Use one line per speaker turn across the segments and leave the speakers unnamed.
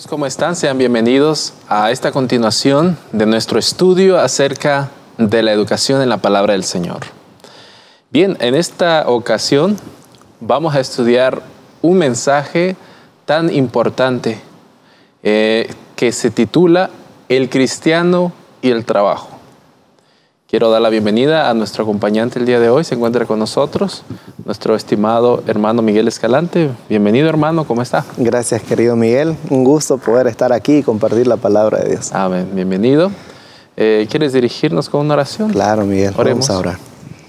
Amigos, ¿cómo están? Sean bienvenidos a esta continuación de nuestro estudio acerca de la educación en la palabra del Señor. Bien, en esta ocasión vamos a estudiar un mensaje tan importante que se titula El cristiano y el trabajo. Quiero dar la bienvenida a nuestro acompañante el día de hoy. Se encuentra con nosotros nuestro estimado hermano Miguel Escalante. Bienvenido, hermano, ¿cómo está?
Gracias, querido Miguel. Un gusto poder estar aquí y compartir la palabra de Dios.
Amén. Bienvenido. ¿Quieres dirigirnos con una oración?
Claro, Miguel.
Oremos.
Vamos a orar.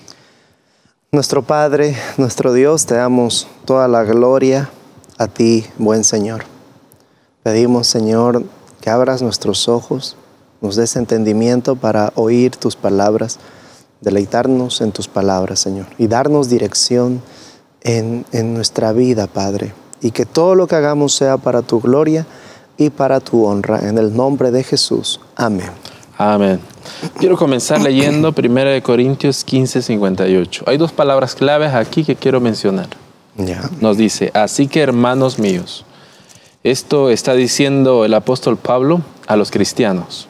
Nuestro Padre, nuestro Dios, te damos toda la gloria a ti, buen Señor. Pedimos, Señor, que abras nuestros ojos, nos des entendimiento para oír tus palabras, deleitarnos en tus palabras, Señor, y darnos dirección en nuestra vida, Padre, y que todo lo que hagamos sea para tu gloria y para tu honra, en el nombre de Jesús. Amén.
Amén. Quiero comenzar leyendo 1 Corintios 15, 58. Hay dos palabras claves aquí que quiero mencionar.
Ya.
Nos dice, así que hermanos míos, esto está diciendo el apóstol Pablo a los cristianos.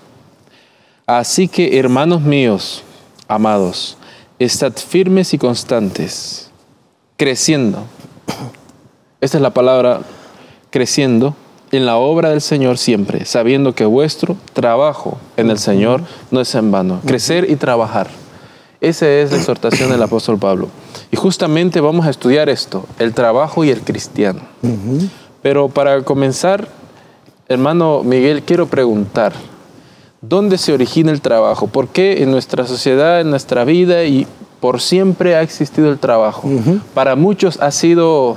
Así que, hermanos míos, amados, estad firmes y constantes, creciendo. Esta es la palabra, creciendo en la obra del Señor siempre, sabiendo que vuestro trabajo en el Señor no es en vano. Crecer y trabajar. Esa es la exhortación del apóstol Pablo. Y justamente vamos a estudiar esto, el trabajo y el cristiano. Pero para comenzar, hermano Miguel, quiero preguntar, ¿dónde se origina el trabajo? ¿Por qué en nuestra sociedad, en nuestra vida y por siempre ha existido el trabajo? Para muchos ha sido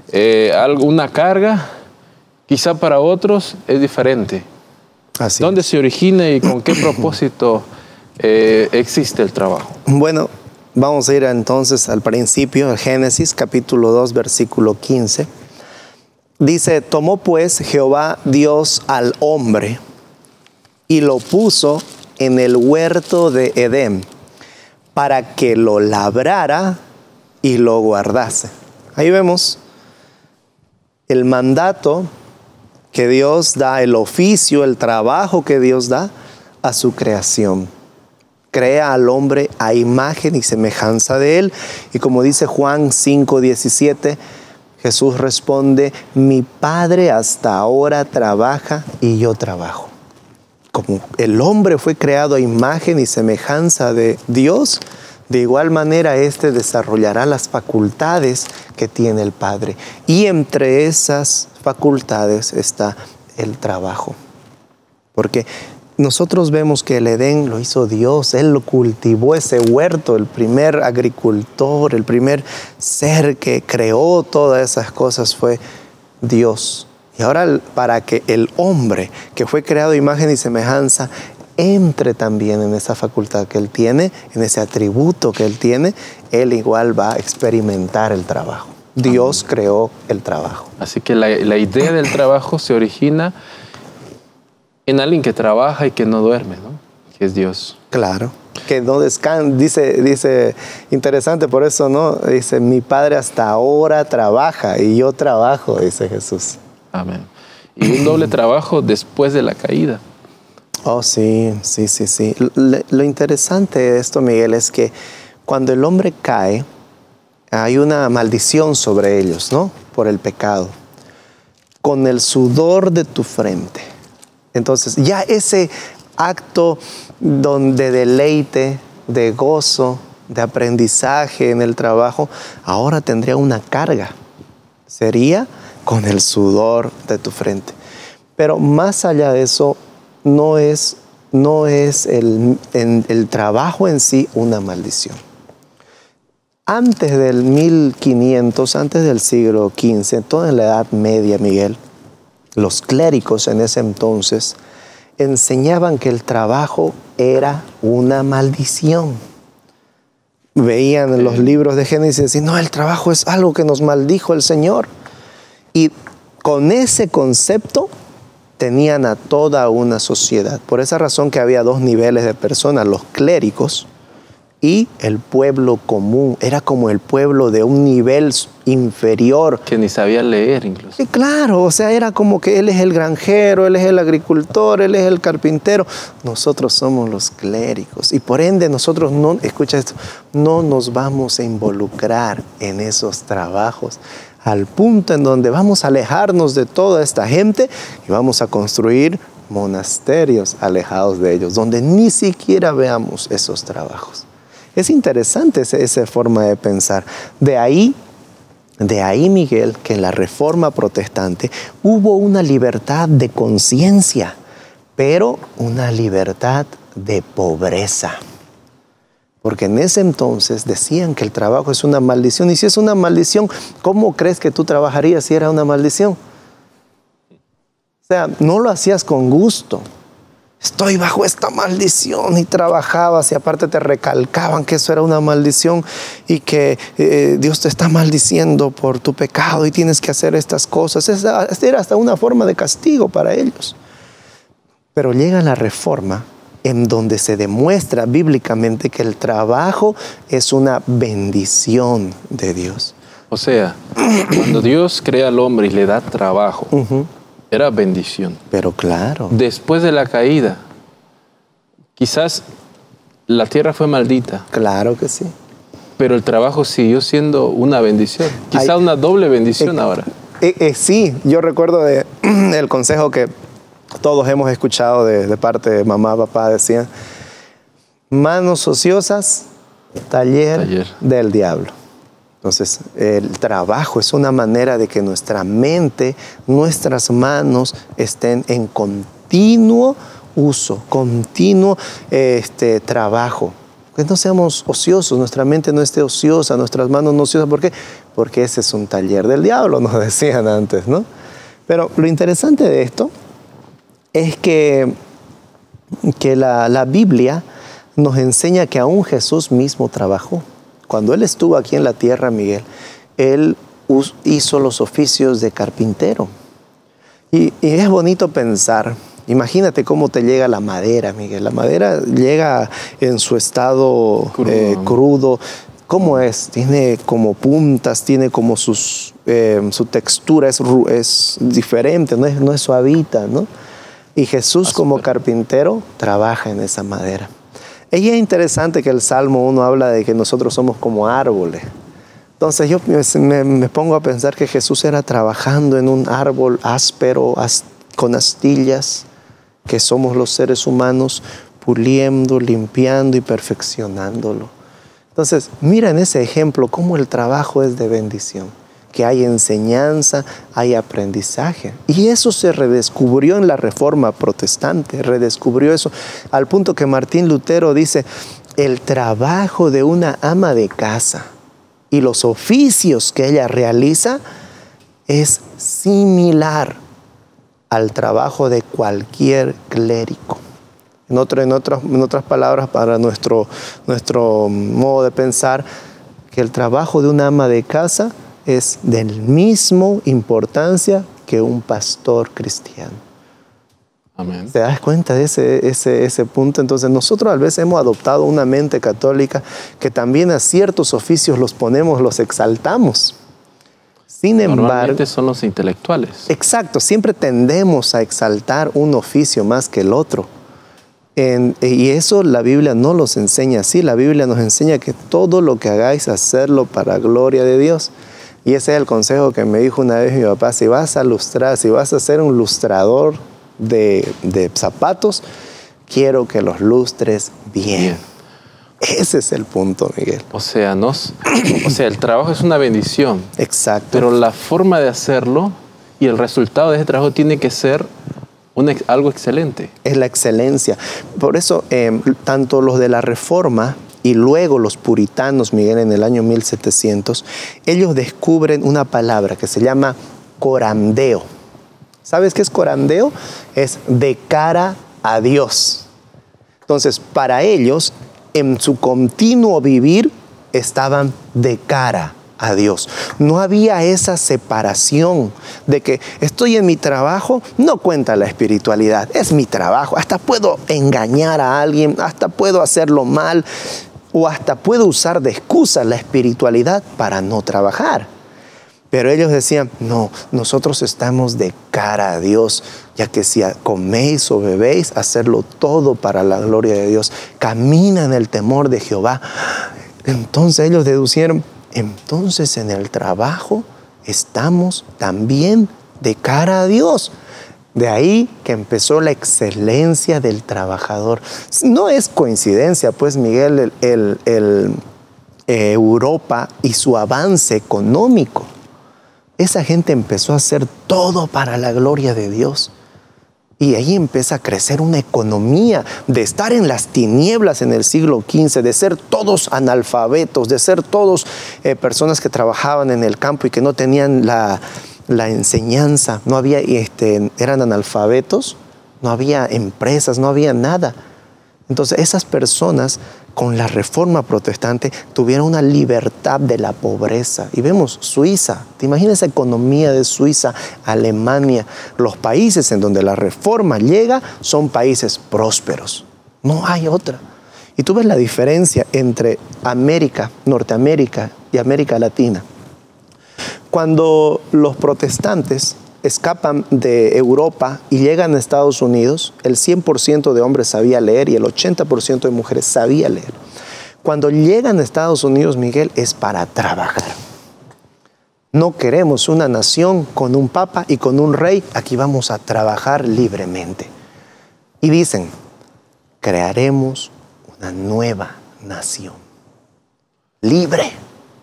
una carga, quizá para otros es diferente.
Así
¿Dónde
es.
se origina y con qué propósito existe el trabajo?
Bueno, vamos a ir entonces al principio, al Génesis, capítulo 2, versículo 15. Dice, tomó pues Jehová Dios al hombre y lo puso en el huerto de Edén para que lo labrara y lo guardase. Ahí vemos el mandato que Dios da, el oficio, el trabajo que Dios da a su creación. Crea al hombre a imagen y semejanza de él. Y como dice Juan 5:17, Jesús responde, mi Padre hasta ahora trabaja y yo trabajo. Como el hombre fue creado a imagen y semejanza de Dios, de igual manera éste desarrollará las facultades que tiene el Padre. Y entre esas facultades está el trabajo. Porque nosotros vemos que el Edén lo hizo Dios, Él lo cultivó, ese huerto, el primer agricultor, el primer ser que creó todas esas cosas fue Dios. Y ahora para que el hombre que fue creado a imagen y semejanza entre también en esa facultad que él tiene, en ese atributo que él tiene, él igual va a experimentar el trabajo. Dios creó el trabajo.
Así que la idea del trabajo se origina en alguien que trabaja y que no duerme, ¿no? Que es Dios.
Claro, que no descansa, dice interesante por eso, ¿no? Dice, mi Padre hasta ahora trabaja y yo trabajo, dice Jesús.
Amén. Y un doble trabajo después de la caída.
Oh, sí. Lo interesante de esto, Miguel, es que cuando el hombre cae, hay una maldición sobre ellos, ¿no? Por el pecado. Con el sudor de tu frente. Entonces, ya ese acto de deleite, de gozo, de aprendizaje en el trabajo, ahora tendría una carga. Sería con el sudor de tu frente. Pero más allá de eso, no es el trabajo en sí una maldición. Antes del 1500, antes del siglo XV, toda en la Edad Media, Miguel, los clérigos en ese entonces enseñaban que el trabajo era una maldición. Veían en los libros de Génesis y decían, no, el trabajo es algo que nos maldijo el Señor. Y con ese concepto tenían a toda una sociedad. Por esa razón que había dos niveles de personas, los clérigos y el pueblo común. Era como el pueblo de un nivel inferior.
Que ni sabía leer incluso.
Y claro, o sea, era como que él es el granjero, él es el agricultor, él es el carpintero. Nosotros somos los clérigos. Y por ende nosotros no, escucha esto, no nos vamos a involucrar en esos trabajos al punto en donde vamos a alejarnos de toda esta gente y vamos a construir monasterios alejados de ellos, donde ni siquiera veamos esos trabajos. Es interesante esa forma de pensar. De ahí, Miguel, que en la Reforma Protestante hubo una libertad de conciencia, pero una libertad de pobreza. Porque en ese entonces decían que el trabajo es una maldición. Y si es una maldición, ¿cómo crees que tú trabajarías si era una maldición? O sea, no lo hacías con gusto. Estoy bajo esta maldición, y trabajabas y aparte te recalcaban que eso era una maldición y que Dios te está maldiciendo por tu pecado y tienes que hacer estas cosas. Esta era hasta una forma de castigo para ellos. Pero llega la Reforma, en donde se demuestra bíblicamente que el trabajo es una bendición de Dios.
O sea, cuando Dios crea al hombre y le da trabajo, era bendición.
Pero claro.
Después de la caída, quizás la tierra fue maldita.
Claro que sí.
Pero el trabajo siguió siendo una bendición. Quizás una doble bendición ahora.
Sí, yo recuerdo el consejo que todos hemos escuchado de parte de mamá, papá, decían: manos ociosas, taller del diablo. Entonces, el trabajo es una manera de que nuestra mente, nuestras manos estén en continuo uso, continuo trabajo. Que no seamos ociosos, nuestra mente no esté ociosa, nuestras manos no ociosas. ¿Por qué? Porque ese es un taller del diablo, nos decían antes, ¿no? Pero lo interesante de esto es que la Biblia nos enseña que aún Jesús mismo trabajó. Cuando Él estuvo aquí en la tierra, Miguel, Él hizo los oficios de carpintero. Y es bonito pensar, imagínate cómo te llega la madera, Miguel. La madera llega en su estado crudo. ¿Cómo es? Tiene como puntas, tiene como su textura, es diferente, no es suavita, ¿no? Y Jesús como carpintero trabaja en esa madera. Y es interesante que el Salmo 1 habla de que nosotros somos como árboles. Entonces yo me pongo a pensar que Jesús era trabajando en un árbol áspero, con astillas, que somos los seres humanos, puliendo, limpiando y perfeccionándolo. Entonces, mira en ese ejemplo cómo el trabajo es de bendición, que hay enseñanza, hay aprendizaje. Y eso se redescubrió en la Reforma Protestante, redescubrió eso, al punto que Martín Lutero dice: el trabajo de una ama de casa y los oficios que ella realiza es similar al trabajo de cualquier clérigo. En otras palabras, para nuestro modo de pensar, que el trabajo de una ama de casa es de la misma importancia que un pastor cristiano.
Amén.
¿Te das cuenta de ese punto? Entonces nosotros a veces hemos adoptado una mente católica que también a ciertos oficios los ponemos, los exaltamos. Sin embargo,
normalmente son los intelectuales.
Exacto, siempre tendemos a exaltar un oficio más que el otro. Y eso la Biblia no los enseña así. La Biblia nos enseña que todo lo que hagáis, hacerlo para gloria de Dios. Y ese es el consejo que me dijo una vez mi papá: si vas a lustrar, si vas a ser un lustrador de zapatos, quiero que los lustres bien. Ese es el punto, Miguel.
O sea, el trabajo es una bendición.
Exacto.
Pero la forma de hacerlo y el resultado de ese trabajo tiene que ser algo excelente.
Es la excelencia. Por eso, tanto los de la Reforma y luego los puritanos, Miguel, en el año 1700, ellos descubren una palabra que se llama corandeo. ¿Sabes qué es corandeo? Es de cara a Dios. Entonces, para ellos, en su continuo vivir, estaban de cara a Dios. No había esa separación de que estoy en mi trabajo, no cuenta la espiritualidad, es mi trabajo. Hasta puedo engañar a alguien, hasta puedo hacerlo mal. o hasta puede usar de excusa la espiritualidad para no trabajar. Pero ellos decían, no, nosotros estamos de cara a Dios, ya que si coméis o bebéis, hacerlo todo para la gloria de Dios. Camina en el temor de Jehová. Entonces ellos deducieron, entonces en el trabajo estamos también de cara a Dios. De ahí que empezó la excelencia del trabajador. No es coincidencia, pues, Miguel, Europa y su avance económico. Esa gente empezó a hacer todo para la gloria de Dios. Y ahí empieza a crecer una economía de estar en las tinieblas en el siglo XV, de ser todos analfabetos, de ser todos personas que trabajaban en el campo y que no tenían la enseñanza, no había, eran analfabetos, no había empresas, no había nada. Entonces esas personas con la reforma protestante tuvieron una libertad de la pobreza. Y vemos Suiza, te imaginas esa economía de Suiza, Alemania, los países en donde la reforma llega son países prósperos, no hay otra. Y tú ves la diferencia entre América, Norteamérica y América Latina. Cuando los protestantes escapan de Europa y llegan a Estados Unidos, el 100% de hombres sabía leer y el 80% de mujeres sabía leer. Cuando llegan a Estados Unidos, Miguel, es para trabajar. No queremos una nación con un papa y con un rey, aquí vamos a trabajar libremente. Y dicen, crearemos una nueva nación, libre.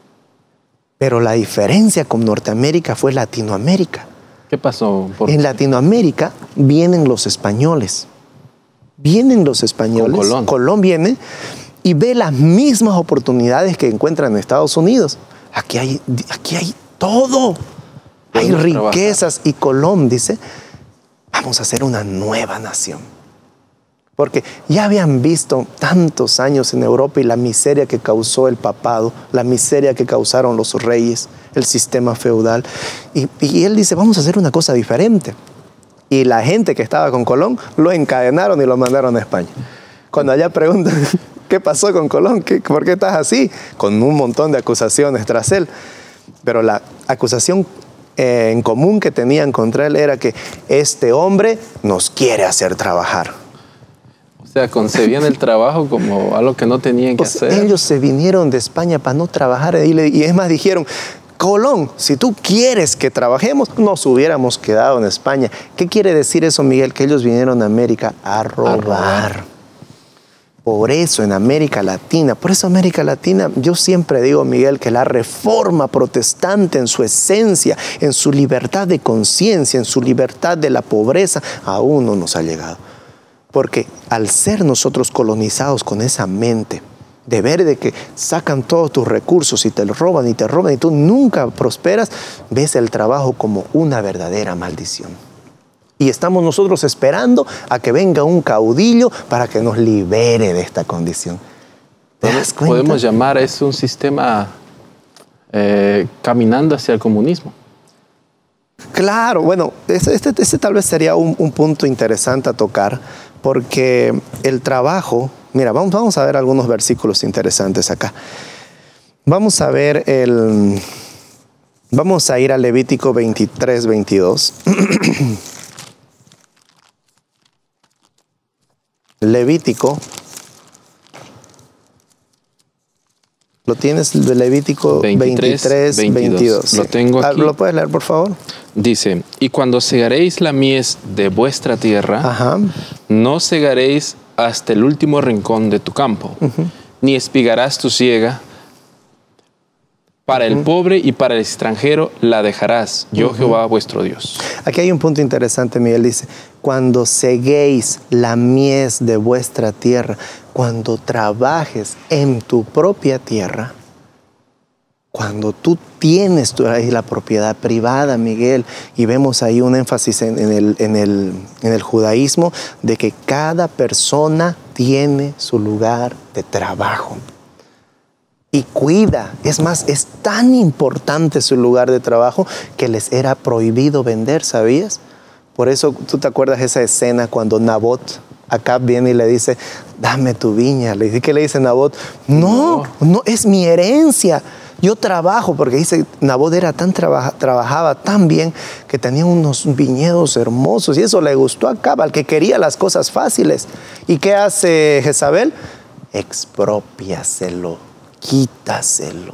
Pero la diferencia con Norteamérica fue Latinoamérica.
¿Qué pasó?
En Latinoamérica vienen los españoles. Vienen los españoles.
Con Colón.
Colón viene y ve las mismas oportunidades que encuentran en Estados Unidos. Aquí hay todo. Hay riquezas. Trabajar. Y Colón dice, vamos a hacer una nueva nación. Porque ya habían visto tantos años en Europa y la miseria que causó el papado, la miseria que causaron los reyes, el sistema feudal. Y él dice, vamos a hacer una cosa diferente. Y la gente que estaba con Colón lo encadenaron y lo mandaron a España. Cuando allá preguntan, ¿qué pasó con Colón? ¿Por qué estás así? Con un montón de acusaciones tras él. Pero la acusación en común que tenían contra él era que este hombre nos quiere hacer trabajar.
O sea, concebían el trabajo como algo que no tenían que hacer.
Ellos se vinieron de España para no trabajar y es más dijeron, Colón, si tú quieres que trabajemos, nos hubiéramos quedado en España. ¿Qué quiere decir eso, Miguel? Que ellos vinieron a América a robar. Por eso en América Latina, yo siempre digo, Miguel, que la reforma protestante en su esencia, en su libertad de conciencia, en su libertad de la pobreza, aún no nos ha llegado. Porque al ser nosotros colonizados con esa mente, de ver de que sacan todos tus recursos y te roban y tú nunca prosperas, ves el trabajo como una verdadera maldición. Y estamos nosotros esperando a que venga un caudillo para que nos libere de esta condición. ¿Te das cuenta?
Podemos llamar a eso un sistema caminando hacia el comunismo.
Claro, bueno, este tal vez sería un punto interesante a tocar, porque el trabajo, mira, vamos a ver algunos versículos interesantes acá. Vamos a ver vamos a ir a Levítico 23, 22. Levítico. ¿Lo tienes? Levítico 23, 22.
Lo tengo aquí.
¿Lo puedes leer, por favor?
Dice, y cuando segaréis la mies de vuestra tierra, no segaréis hasta el último rincón de tu campo, ni espigarás tu siega. Para el pobre y para el extranjero la dejarás, yo Jehová vuestro Dios.
Aquí hay un punto interesante, Miguel, dice, cuando seguéis la mies de vuestra tierra, cuando trabajes en tu propia tierra, cuando tú tienes ahí la propiedad privada, Miguel, y vemos ahí un énfasis en el judaísmo de que cada persona tiene su lugar de trabajo. Y cuida, es más, es tan importante su lugar de trabajo que les era prohibido vender, ¿sabías? Por eso, ¿tú te acuerdas esa escena cuando Nabot Acab viene y le dice, dame tu viña. ¿Qué le dice Nabot? No, es mi herencia. Yo trabajo, porque dice, Nabot era trabajaba tan bien que tenía unos viñedos hermosos y eso le gustó a Acab, al que quería las cosas fáciles. ¿Y qué hace Jezabel? Expropiaselo, quítaselo.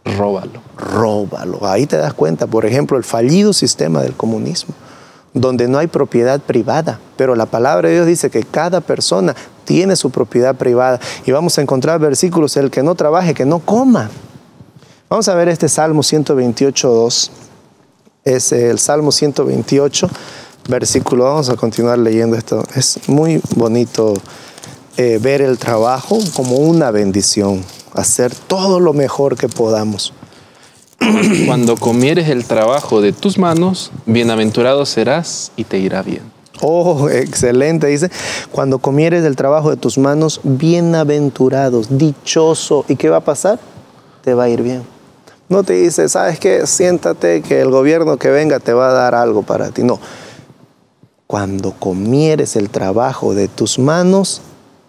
Róbalo. Ahí te das cuenta, por ejemplo, el fallido sistema del comunismo, donde no hay propiedad privada, pero la palabra de Dios dice que cada persona tiene su propiedad privada. Y vamos a encontrar versículos, el que no trabaje, que no coma. Vamos a ver este Salmo 128:2. Es el Salmo 128, versículo. Vamos a continuar leyendo esto. Es muy bonito ver el trabajo como una bendición, hacer todo lo mejor que podamos.
Cuando comieres el trabajo de tus manos, bienaventurado serás y te irá bien.
Oh, excelente. Dice, cuando comieres el trabajo de tus manos, bienaventurados, dichoso. ¿Y qué va a pasar? Te va a ir bien. No te dice, ¿sabes qué? Siéntate que el gobierno que venga te va a dar algo para ti. No. Cuando comieres el trabajo de tus manos,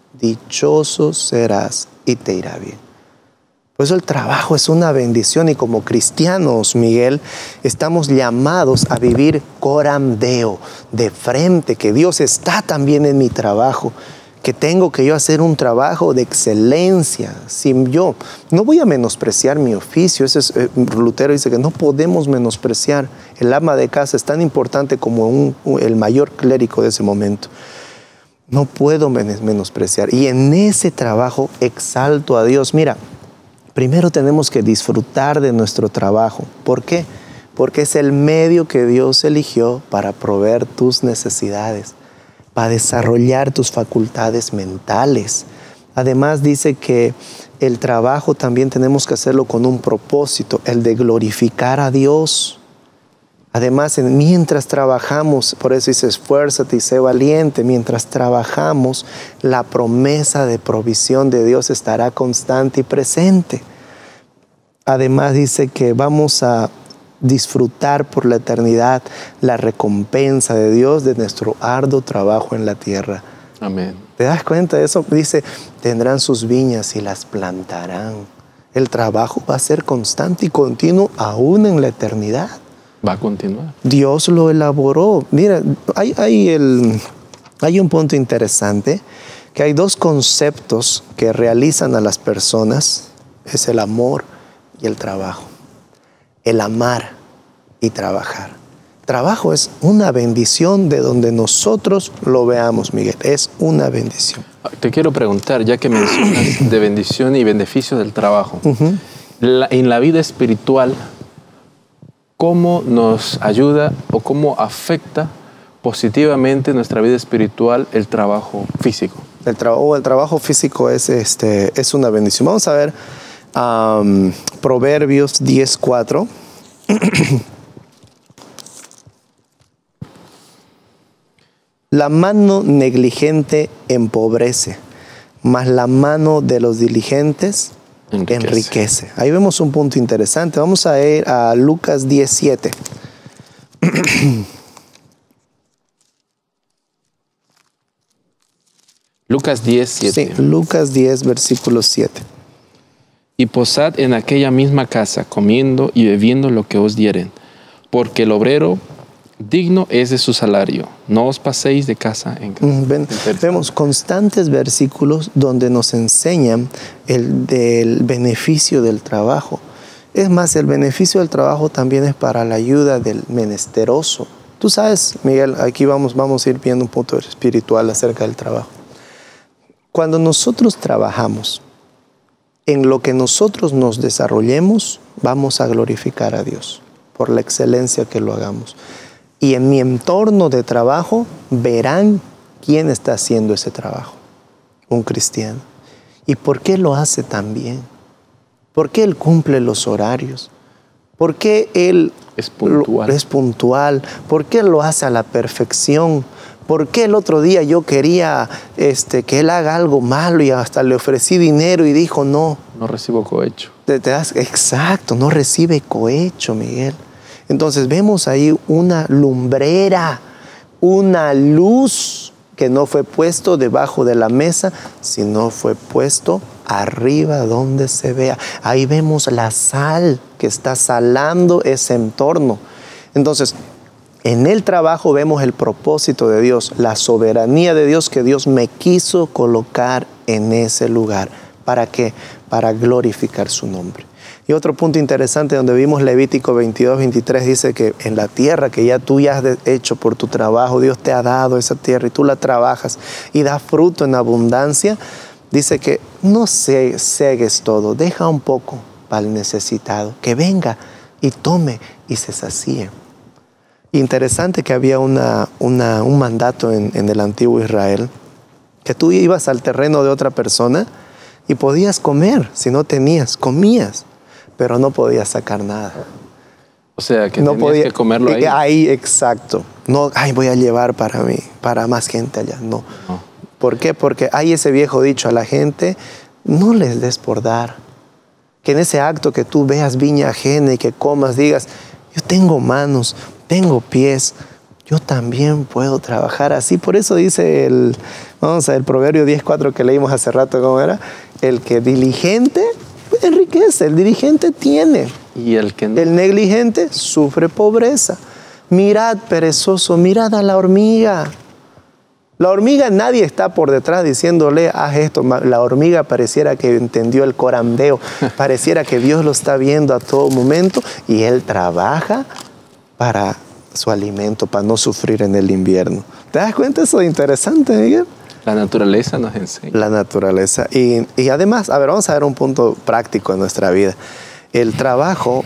dichoso serás y te irá bien. Por eso el trabajo es una bendición y como cristianos, Miguel, estamos llamados a vivir coram Deo, de frente, que Dios está también en mi trabajo, que tengo que yo hacer un trabajo de excelencia. Sin yo, no voy a menospreciar mi oficio. Lutero dice que no podemos menospreciar. El ama de casa es tan importante como el mayor clérigo de ese momento. No puedo menospreciar. Y en ese trabajo exalto a Dios. Mira, primero tenemos que disfrutar de nuestro trabajo. ¿Por qué? Porque es el medio que Dios eligió para proveer tus necesidades, para desarrollar tus facultades mentales. Además dice que el trabajo también tenemos que hacerlo con un propósito, el de glorificar a Dios. Además, mientras trabajamos, por eso dice, esfuérzate y sé valiente, mientras trabajamos, la promesa de provisión de Dios estará constante y presente. Además dice que vamos a disfrutar por la eternidad la recompensa de Dios de nuestro arduo trabajo en la tierra.
Amén.
¿Te das cuenta de eso? Dice, tendrán sus viñas y las plantarán. El trabajo va a ser constante y continuo aún en la eternidad.
Va a continuar.
Dios lo elaboró. Mira, hay un punto interesante, que hay dos conceptos que realizan a las personas, es el amor y el trabajo. El amar y trabajar. Trabajo es una bendición de donde nosotros lo veamos, Miguel. Es una bendición.
Te quiero preguntar, ya que mencionas de bendición y beneficio del trabajo, en la vida espiritual, ¿cómo nos ayuda o cómo afecta positivamente nuestra vida espiritual el trabajo físico?
El trabajo físico es una bendición. Vamos a ver Proverbios 10:4. La mano negligente empobrece, mas la mano de los diligentes enriquece. Ahí vemos un punto interesante. Vamos a ir a Lucas 10:7.
Lucas 10:7.
Sí, Lucas 10, versículo 7.
Y posad en aquella misma casa, comiendo y bebiendo lo que os dieren, porque el obrero digno es de su salario. No os paséis de casa en casa.
Vemos constantes versículos donde nos enseñan del beneficio del trabajo. Es más, el beneficio del trabajo también es para la ayuda del menesteroso. Tú sabes, Miguel, aquí vamos a ir viendo un punto espiritual acerca del trabajo. Cuando nosotros trabajamos, en lo que nosotros nos desarrollemos, vamos a glorificar a Dios por la excelencia que lo hagamos. Y en mi entorno de trabajo verán quién está haciendo ese trabajo. Un cristiano. ¿Y por qué lo hace tan bien? ¿Por qué él cumple los horarios? ¿Por qué él es puntual? ¿Por qué él lo hace a la perfección? ¿Por qué el otro día yo quería que él haga algo malo y hasta le ofrecí dinero y dijo no?
No recibo cohecho.
Exacto, no recibe cohecho, Miguel. Entonces vemos ahí una lumbrera, una luz que no fue puesto debajo de la mesa, sino fue puesto arriba donde se vea. Ahí vemos la sal que está salando ese entorno. Entonces, en el trabajo vemos el propósito de Dios, la soberanía de Dios, que Dios me quiso colocar en ese lugar. ¿Para qué? Para glorificar su nombre. Y otro punto interesante donde vimos Levítico 22, 23, dice que en la tierra que ya tú has hecho por tu trabajo, Dios te ha dado esa tierra y tú la trabajas y da fruto en abundancia, dice que no cegues todo, deja un poco para el necesitado, que venga y tome y se sacíe. Interesante que había un mandato en el antiguo Israel, que tú ibas al terreno de otra persona y podías comer, si no tenías, comías, pero no podías sacar nada.
O sea, que no tenías que comerlo ahí.
Ahí, exacto. No, voy a llevar para mí, para más gente allá. No. ¿Por qué? Porque hay ese viejo dicho a la gente, no les des por dar. Que en ese acto que tú veas viña ajena y que comas, digas, yo tengo manos, tengo pies, yo también puedo trabajar así. Por eso dice el Proverbio 10:4 que leímos hace rato, ¿cómo era? El que diligente enriquece, el diligente tiene.
Y el que no.
El negligente sufre pobreza. Mirad, perezoso, mirad a la hormiga. La hormiga, nadie está por detrás diciéndole, haz esto. La hormiga pareciera que entendió el corandeo, pareciera que Dios lo está viendo a todo momento y él trabaja para su alimento, para no sufrir en el invierno. ¿Te das cuenta? Eso es interesante, Miguel.
La naturaleza nos enseña.
La naturaleza. Y además, vamos a ver un punto práctico en nuestra vida. El trabajo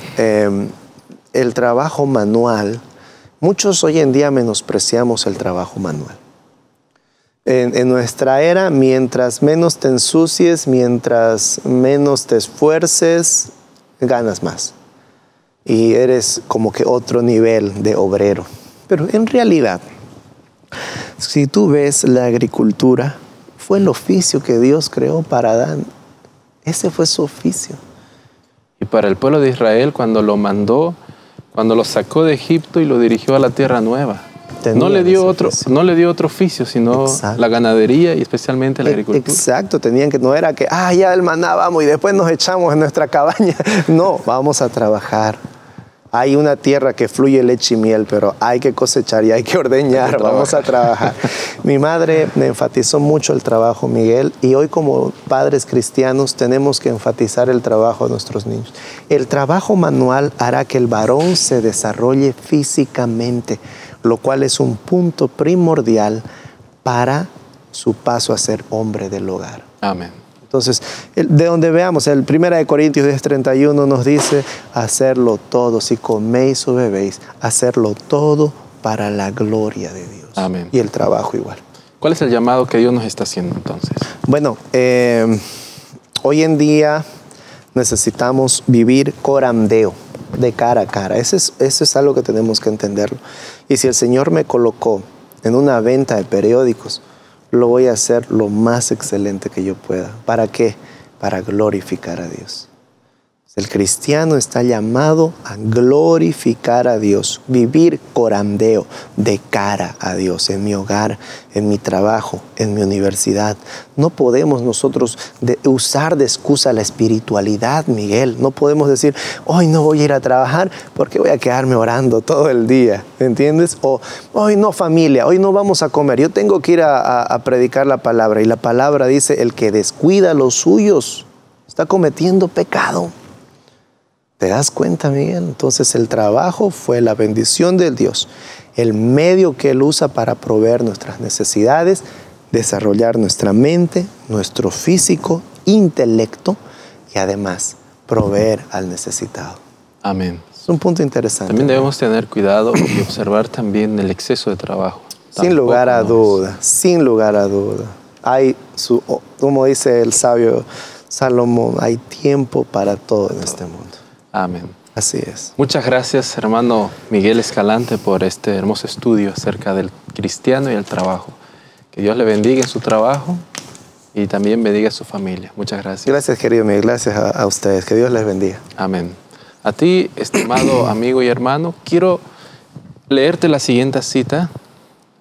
manual, muchos hoy en día menospreciamos el trabajo manual. En nuestra era, mientras menos te ensucies, mientras menos te esfuerces, ganas más. Y eres como que otro nivel de obrero. Pero en realidad, si tú ves la agricultura, fue el oficio que Dios creó para Adán. Ese fue su oficio.
Y para el pueblo de Israel, cuando lo mandó, cuando lo sacó de Egipto y lo dirigió a la tierra nueva, no le dio otro oficio, sino la ganadería y especialmente la agricultura.
Exacto, no era que, ya el maná vamos y después nos echamos en nuestra cabaña. No, vamos a trabajar. Hay una tierra que fluye leche y miel, pero hay que cosechar y hay que ordeñar, vamos a trabajar. Mi madre me enfatizó mucho el trabajo, Miguel, y hoy como padres cristianos tenemos que enfatizar el trabajo de nuestros niños. El trabajo manual hará que el varón se desarrolle físicamente, lo cual es un punto primordial para su paso a ser hombre del hogar.
Amén.
Entonces, de donde veamos, el 1 Corintios 10:31 nos dice, hacerlo todo, si coméis o bebéis, hacerlo todo para la gloria de Dios.
Amén.
Y el trabajo igual.
¿Cuál es el llamado que Dios nos está haciendo entonces?
Bueno, hoy en día necesitamos vivir corandeo, de cara a cara. Eso es algo que tenemos que entenderlo. Y si el Señor me colocó en una venta de periódicos, lo voy a hacer lo más excelente que yo pueda. ¿Para qué? Para glorificar a Dios. El cristiano está llamado a glorificar a Dios, vivir corandeo, de cara a Dios, en mi hogar, en mi trabajo, en mi universidad. No podemos nosotros usar de excusa la espiritualidad, Miguel. No podemos decir, hoy no voy a ir a trabajar porque voy a quedarme orando todo el día, ¿entiendes? O hoy no, familia, hoy no vamos a comer, yo tengo que ir a predicar la palabra. Y la palabra dice, el que descuida a los suyos está cometiendo pecado. ¿Te das cuenta, Miguel? Entonces el trabajo fue la bendición de Dios, el medio que Él usa para proveer nuestras necesidades, desarrollar nuestra mente, nuestro físico, intelecto y además proveer al necesitado.
Amén.
Es un punto interesante.
También debemos tener cuidado y observar también el exceso de trabajo.
Sin lugar a duda, sin lugar a duda. Como dice el sabio Salomón, hay tiempo para todo en este mundo.
Amén.
Así es.
Muchas gracias, hermano Miguel Escalante, por este hermoso estudio acerca del cristiano y el trabajo. Que Dios le bendiga en su trabajo y también bendiga a su familia. Muchas gracias.
Gracias, querido Miguel. Gracias a ustedes. Que Dios les bendiga.
Amén. A ti, estimado amigo y hermano, quiero leerte la siguiente cita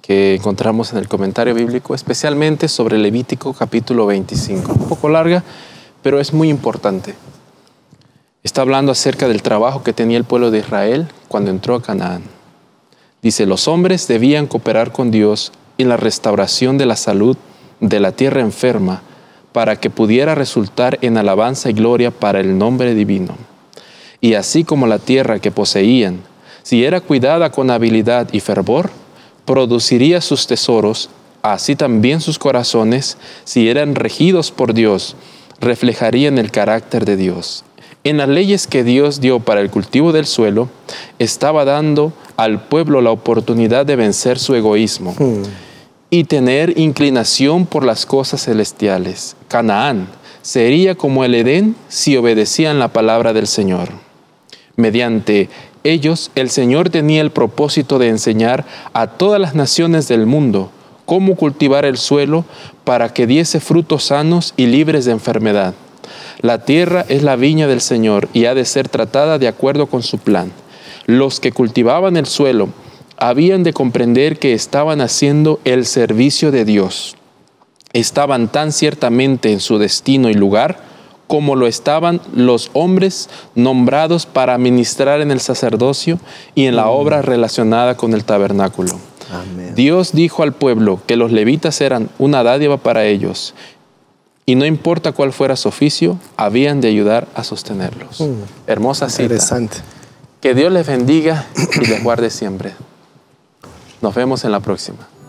que encontramos en el comentario bíblico, especialmente sobre Levítico capítulo 25. Un poco larga, pero es muy importante. Está hablando acerca del trabajo que tenía el pueblo de Israel cuando entró a Canaán. Dice, los hombres debían cooperar con Dios en la restauración de la salud de la tierra enferma para que pudiera resultar en alabanza y gloria para el nombre divino. Y así como la tierra que poseían, si era cuidada con habilidad y fervor, produciría sus tesoros, así también sus corazones, si eran regidos por Dios, reflejarían el carácter de Dios. En las leyes que Dios dio para el cultivo del suelo, estaba dando al pueblo la oportunidad de vencer su egoísmo y tener inclinación por las cosas celestiales. Canaán sería como el Edén si obedecían la palabra del Señor. Mediante ellos, el Señor tenía el propósito de enseñar a todas las naciones del mundo cómo cultivar el suelo para que diese frutos sanos y libres de enfermedad. La tierra es la viña del Señor y ha de ser tratada de acuerdo con su plan. Los que cultivaban el suelo habían de comprender que estaban haciendo el servicio de Dios. Estaban tan ciertamente en su destino y lugar como lo estaban los hombres nombrados para ministrar en el sacerdocio y en la obra relacionada con el tabernáculo.
Amén.
Dios dijo al pueblo que los levitas eran una dádiva para ellos, y no importa cuál fuera su oficio, habían de ayudar a sostenerlos. Hermosa cita.
Interesante.
Que Dios les bendiga y les guarde siempre. Nos vemos en la próxima.